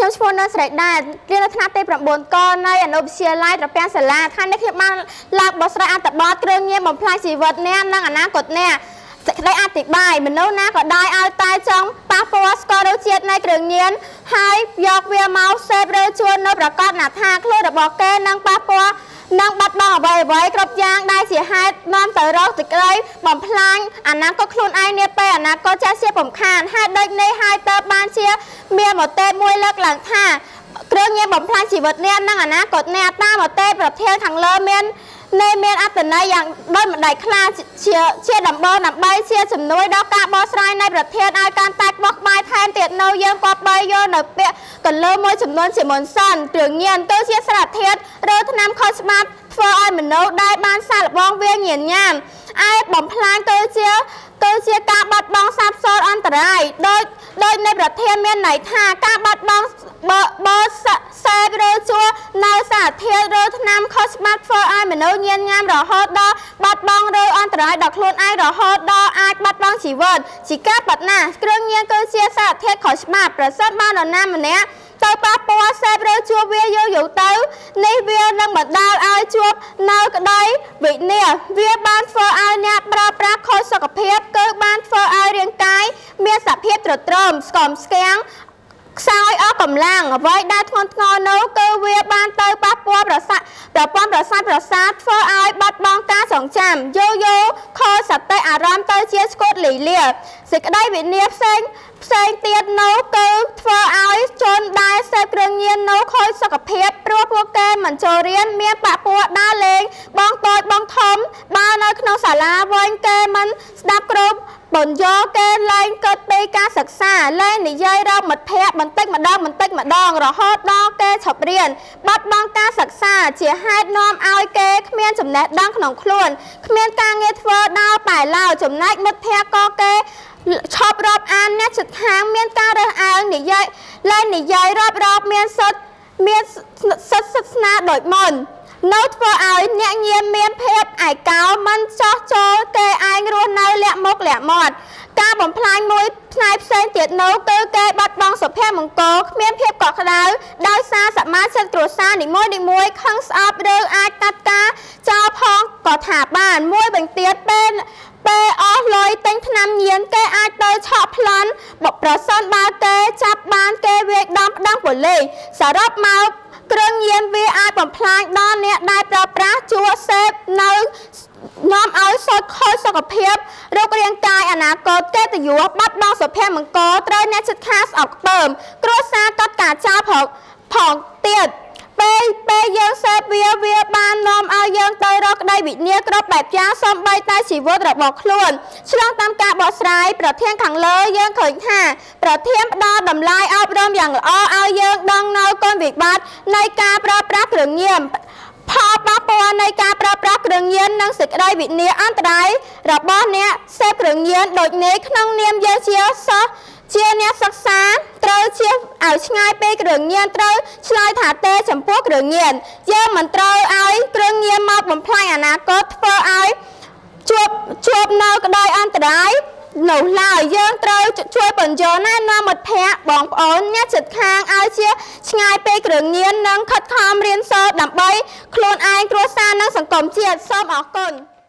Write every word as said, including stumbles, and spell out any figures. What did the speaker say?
ខ្ញុំឈ្មោះនៅស្រេចដែររៀននៅថ្នាក់ទី9កនៅអនុវិទ្យាល័យត្រពាំងសាលាថ្ងៃនេះខ្ញុំបានឡើងបកស្រាយអត្ថបទគ្រឿងញៀនបំផ្លាញជីវិតអ្នកនិងអនាគតអ្នកសេចក្តីអធិប្បាយមនុស្សណាក៏ដោយឲ្យតែចង់ប៉ះពាល់ស្គាល់រសជាតិនៃគ្រឿងញៀនហើយយកវាមកសេពឬជួននៅប្រកាសណាថាខ្លួនរបស់គេនឹងប៉ះពាល់នឹងបាត់បង់អ្វីអ្វីគ្រប់យ៉ាងដែលជាហេតុនាំទៅរកសេចក្តីបំផ្លាញអនាគតខ្លួនឯងនាពេលអនាគតចាស់ជាបំខានហើយដូចនេះហើយទៅបានជាមានមតិមួយលើកឡើងថាគ្រឿងញៀនបំផ្លាញជីវិតអ្នកនិងអនាគតអ្នកតាមមតិប្រធានខាងលើមាននៃមានអត្តន័យយ៉ាងដូចម្ដេចខ្លះជាជាដំបូងដើម្បីជាជំនួយដល់ការបកស្រាយនៃប្រធានឲ្យកាន់តែបោះក្បាយថែមទៀតនៅយើងក៏បីយកនៅពាក្យកលើមួយចំនួនជាមុនសិនគ្រឿងញៀនគឺជាសារធាតុឬថ្នាំខុសច្បាប់ធ្វើឲ្យមនុស្សដែលបានសាកល្បងវាញៀនញ៉ាំឯបំផ្លាញគឺជាគឺជាការបាត់បង់សាបសូន្យអន្តរាយដោយដោយនៃប្រធានមានន័យថាការបាត់បង់បើបើសេពឬជួនៅសារធាតុឬថ្នាំខុសច្បាប់ធ្វើឲ្យមនុស្សញៀនញ៉ាំរហូតដល់បាត់បង់ឬអន្តរាយដល់ខ្លួនឯងរហូតដល់អាចបាត់បង់ជីវិតជាការបាត់ណាស់គ្រឿងញៀនគឺជាសារធាតុខុសច្បាប់ប្រសិនបើនរណាម្នាក់ទៅប៉ះពាល់សេពឬជួបវាយូរយូរទៅនេះវានឹងបណ្ដាលឲ្យជួបនៅក្តីវិនាសវាបានធ្វើឲ្យអ្នកប្រើប្រាស់ខូចសុខភាពគឺបានធ្វើឲ្យរាងកាយមានសភាពទ្រុឌទ្រោមស្គមស្គាំងខ្សោយអស់កម្លាំងអ្វីដែលធ្ងន់ធ្ងរនោះគឺវាបានទៅប៉ះពាល់ប្រសាទប្រព័ន្ធប្រសាទប្រសាទធ្វើឲ្យបាត់បង់ការចងចាំយូរយូរខូចសតិអារម្មណ៍ទៅជាស្គត់លីលាសេចក្តីវិនាសផ្សេងផ្សេងទៀតនោះគឺធ្វើឲ្យជនដែលសេពគ្រឿងញៀននោះខូចសុខភាពព្រោះពួកគេមិនចូលរៀនមានប៉ះពាល់ដើរលេងបងតូចបងធំបើនៅក្នុងសាលាវិញគេមិនស្ដាប់គ្រប់បញ្ញោគេលែងគិតពីការសិក្សាលែងនិយាយរកមិត្តភ័ក្តិបន្តិចម្ដងបន្តិចម្ដងរហូតដល់គេឈប់រៀនបាត់បង់ការសិក្សាជាហេតុនាំឲ្យគេគ្មានចំណេះដឹងក្នុងខ្លួនគ្មានការងារធ្វើដល់តែឡើយចំណែកមិត្តភ័ក្តិក៏គេឈប់រាប់អានអ្នកជិតខាងមានការរើសអើងនិយាយលែងនិយាយរាប់រាប់មានសិទ្ធមានសិទ្ធសិទ្ធស្នាដូចមុននៅធ្វើឲ្យអ្នកញៀនមានភាពឯកោមិនចោះចូលគេឯងរស់នៅលាក់មុខលាក់មាត់ការបំផ្លាញមួយផ្នែកផ្សេងទៀតនោះគឺគេបាត់បង់សុភមង្គលគ្មានភាពកក់ក្ដៅដោយសារសមាជិកគ្រួសារនីមួយនីមួយខឹងស្អប់ឬអាចកាត់ការចោលផងក៏ថាបានមួយបញ្ទៀតពេលពេលអស់លុយទិញថ្នាំញៀនគេអាចទៅឆក់ប្លន់បើប្រសិនបើគេចាប់បានគេវាយដំប្តឹងប៉ូលីសសរុបមកគ្រឿងញៀនវាអាចបំផ្លាញដល់អ្នកដែលប្រើប្រាស់ជួសេពនៅនាំឲ្យសុខខូចសុខភាពរោគរាងកាយអនាគតកិត្តិយសបាត់បង់សុភមង្គលត្រូវអ្នកជិតខាងស្អប់ខ្ពើមគ្រួសារកាត់ការចោលផងផងទៀតពេលពេលយើងសេពវាវាបាននាំឲ្យយើងទៅរកក្តីវិនាសគ្រប់បែបយ៉ាងសូម្បីតែជីវិតរបស់ខ្លួនឆ្លងតាមការបកស្រាយប្រធានខាងលើយើងឃើញថាប្រធានផ្ដល់តម្លៃអប់រំយ៉ាងល្អឲ្យយើងដឹងនៅគុណវិបត្តិនៃការប្រើប្រាស់គ្រឿងញៀនផលប៉ះពាល់នៃការប្រើប្រាស់គ្រឿងញៀននិងសេចក្តីវិនាសអន្តរាយរបស់អ្នកសេពគ្រឿងញៀនដូចនេះក្នុងនាមយើងជាសិស្សជាអ្នកសិក្សាត្រូវជៀសឲ្យឆ្ងាយពីគ្រឿងញៀនត្រូវឆ្លើយថាទេចំពោះគ្រឿងញៀនយើងមិនត្រូវឲ្យគ្រឿងញៀនមកបំផ្លាញអនាគតធ្វើឲ្យជួបជួបនៅក្តីអន្តរាយនោះឡើយយើងត្រូវជួយបញ្យល់ណែនាំមិត្តភ័ក្តិបងប្អូនអ្នកជិតខាងឲ្យជាឆ្ងាយពីគ្រឿងញៀននិងខិតខំរៀនសូត្រដើម្បីខ្លួនឯងគ្រួសារនិងសង្គមជាតិសូមអរគុណ